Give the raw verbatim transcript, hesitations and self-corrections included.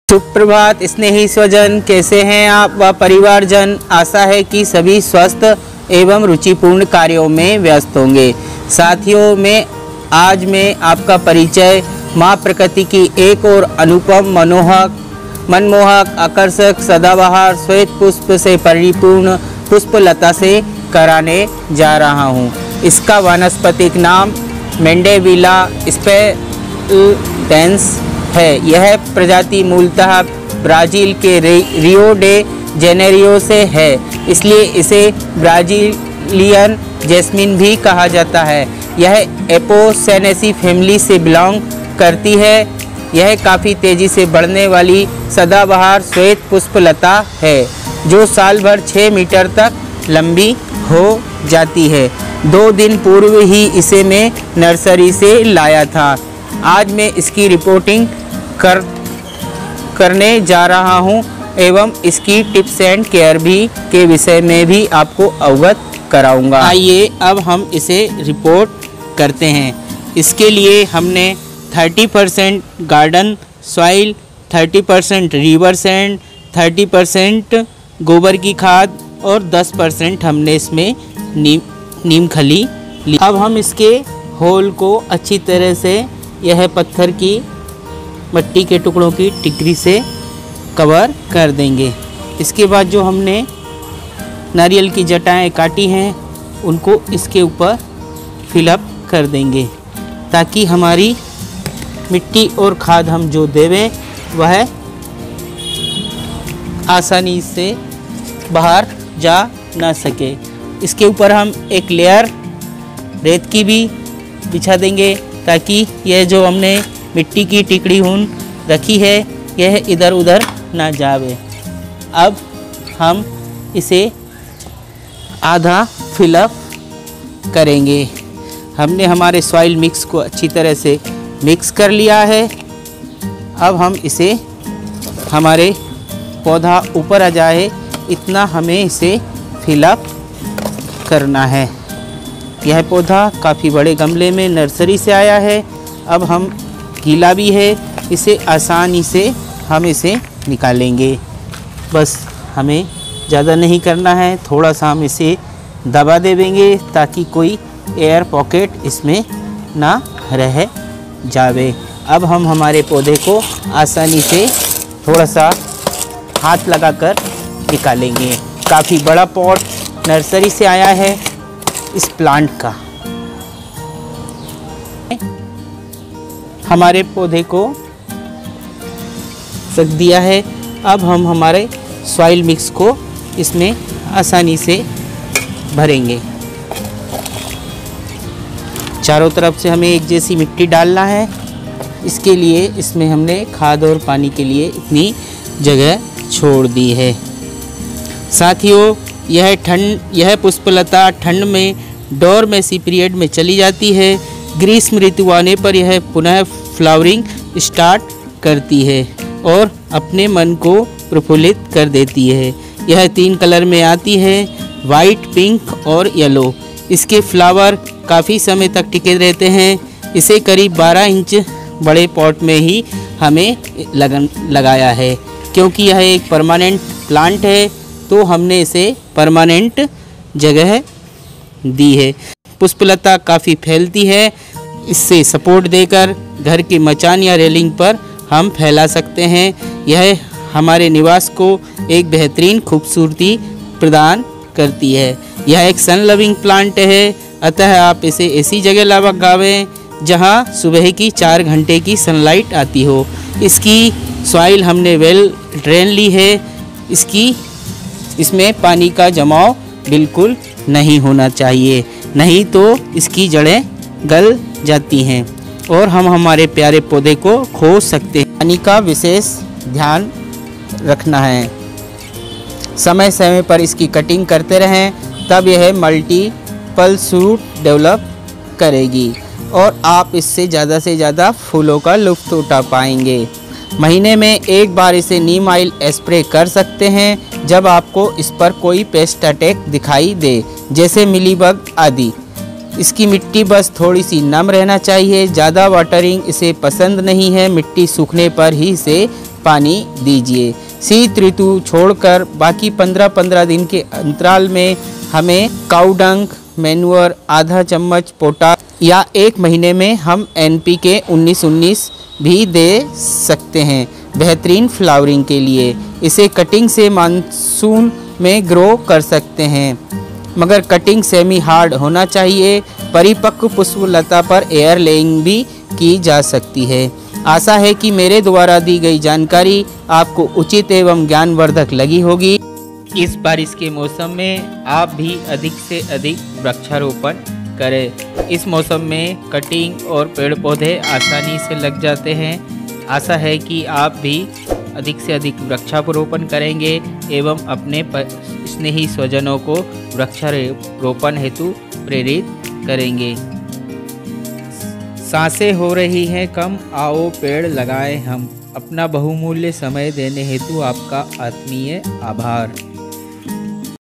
सुप्रभात स्नेही स्वजन, कैसे हैं आप व परिवारजन। आशा है कि सभी स्वस्थ एवं रुचिपूर्ण कार्यों में व्यस्त होंगे। साथियों में आज मैं आपका परिचय माँ प्रकृति की एक और अनुपम मनोहक मनमोहक आकर्षक सदाबहार श्वेत पुष्प से परिपूर्ण पुष्पलता से कराने जा रहा हूँ। इसका वानस्पतिक नाम मैंडेविला स्पेलेंस है। यह प्रजाति मूलतः ब्राज़ील के रियो डे जेनेरियो से है, इसलिए इसे ब्राज़ीलियन जैस्मिन भी कहा जाता है। यह एपोसेनेसी फैमिली से बिलोंग करती है। यह काफ़ी तेज़ी से बढ़ने वाली सदाबहार श्वेत पुष्पलता है जो साल भर छः मीटर तक लंबी हो जाती है। दो दिन पूर्व ही इसे मैं नर्सरी से लाया था। आज मैं इसकी रिपोर्टिंग कर करने जा रहा हूं एवं इसकी टिप्स एंड केयर भी के विषय में भी आपको अवगत कराऊंगा। आइए अब हम इसे रिपोर्ट करते हैं। इसके लिए हमने तीस परसेंट गार्डन सॉइल, तीस परसेंट रिवर सैंड, तीस परसेंट गोबर की खाद और दस परसेंट हमने इसमें नीम नीम खली ली। अब हम इसके होल को अच्छी तरह से यह पत्थर की मिट्टी के टुकड़ों की टिकरी से कवर कर देंगे। इसके बाद जो हमने नारियल की जटाएं काटी हैं उनको इसके ऊपर फिलअप कर देंगे ताकि हमारी मिट्टी और खाद हम जो देवें वह आसानी से बाहर जा ना सके। इसके ऊपर हम एक लेयर रेत की भी बिछा देंगे ताकि यह जो हमने मिट्टी की टिकड़ी हून रखी है यह इधर उधर ना जावे। अब हम इसे आधा फिलअप करेंगे। हमने हमारे सॉइल मिक्स को अच्छी तरह से मिक्स कर लिया है। अब हम इसे हमारे पौधा ऊपर आ जाए इतना हमें इसे फिलअप करना है। यह पौधा काफ़ी बड़े गमले में नर्सरी से आया है। अब हम गीला भी है, इसे आसानी से हम इसे निकालेंगे। बस हमें ज़्यादा नहीं करना है, थोड़ा सा हम इसे दबा देंगे ताकि कोई एयर पॉकेट इसमें ना रह जावे। अब हम हमारे पौधे को आसानी से थोड़ा सा हाथ लगाकर निकालेंगे। काफ़ी बड़ा पॉट नर्सरी से आया है इस प्लांट का। हमारे पौधे को रख दिया है। अब हम हमारे सॉइल मिक्स को इसमें आसानी से भरेंगे। चारों तरफ से हमें एक जैसी मिट्टी डालना है। इसके लिए इसमें हमने खाद और पानी के लिए इतनी जगह छोड़ दी है। साथियों, यह ठंड यह पुष्पलता ठंड में डोरमेसी पीरियड में चली जाती है। ग्रीष्म ऋतु आने पर यह पुनः फ्लावरिंग स्टार्ट करती है और अपने मन को प्रफुल्लित कर देती है। यह तीन कलर में आती है, वाइट, पिंक और येलो। इसके फ्लावर काफ़ी समय तक टिके रहते हैं। इसे करीब बारह इंच बड़े पॉट में ही हमें लगन लगाया है। क्योंकि यह एक परमानेंट प्लांट है तो हमने इसे परमानेंट जगह दी है। पुष्पलता काफ़ी फैलती है, इससे सपोर्ट देकर घर के मचान या रेलिंग पर हम फैला सकते हैं। यह हमारे निवास को एक बेहतरीन खूबसूरती प्रदान करती है। यह एक सन लविंग प्लांट है, अतः आप इसे ऐसी जगह लगावें जहां सुबह की चार घंटे की सनलाइट आती हो। इसकी सॉइल हमने वेल ड्रेन ली है। इसकी इसमें पानी का जमाव बिल्कुल नहीं होना चाहिए, नहीं तो इसकी जड़ें गल जाती हैं और हम हमारे प्यारे पौधे को खो सकते हैं। पानी का विशेष ध्यान रखना है। समय समय पर इसकी कटिंग करते रहें, तब यह मल्टीपल शूट डेवलप करेगी और आप इससे ज़्यादा से ज़्यादा फूलों का लुत्फ़ उठा पाएंगे। महीने में एक बार इसे नीम ऑयल स्प्रे कर सकते हैं जब आपको इस पर कोई पेस्ट अटैक दिखाई दे, जैसे मिलीबग आदि। इसकी मिट्टी बस थोड़ी सी नम रहना चाहिए। ज़्यादा वाटरिंग इसे पसंद नहीं है। मिट्टी सूखने पर ही इसे पानी दीजिए। शीत ऋतु छोड़कर बाकी पंद्रह पंद्रह दिन के अंतराल में हमें काऊ डंक मैन्योर आधा चम्मच पोटाश या एक महीने में हम एन पी के उन्नीस उन्नीस भी दे सकते हैं बेहतरीन फ्लावरिंग के लिए। इसे कटिंग से मानसून में ग्रो कर सकते हैं, मगर कटिंग सेमी हार्ड होना चाहिए। परिपक्व पुष्पलता पर एयर लेइंग भी की जा सकती है। आशा है कि मेरे द्वारा दी गई जानकारी आपको उचित एवं ज्ञानवर्धक लगी होगी। इस बारिश के मौसम में आप भी अधिक से अधिक वृक्षारोपण करें। इस मौसम में कटिंग और पेड़ पौधे आसानी से लग जाते हैं। आशा है कि आप भी अधिक से अधिक वृक्षारोपण करेंगे एवं अपने स्नेही स्वजनों को वृक्षारोपण हेतु प्रेरित करेंगे। सांसें हो रही हैं कम, आओ पेड़ लगाएं हम। अपना बहुमूल्य समय देने हेतु आपका आत्मीय आभार।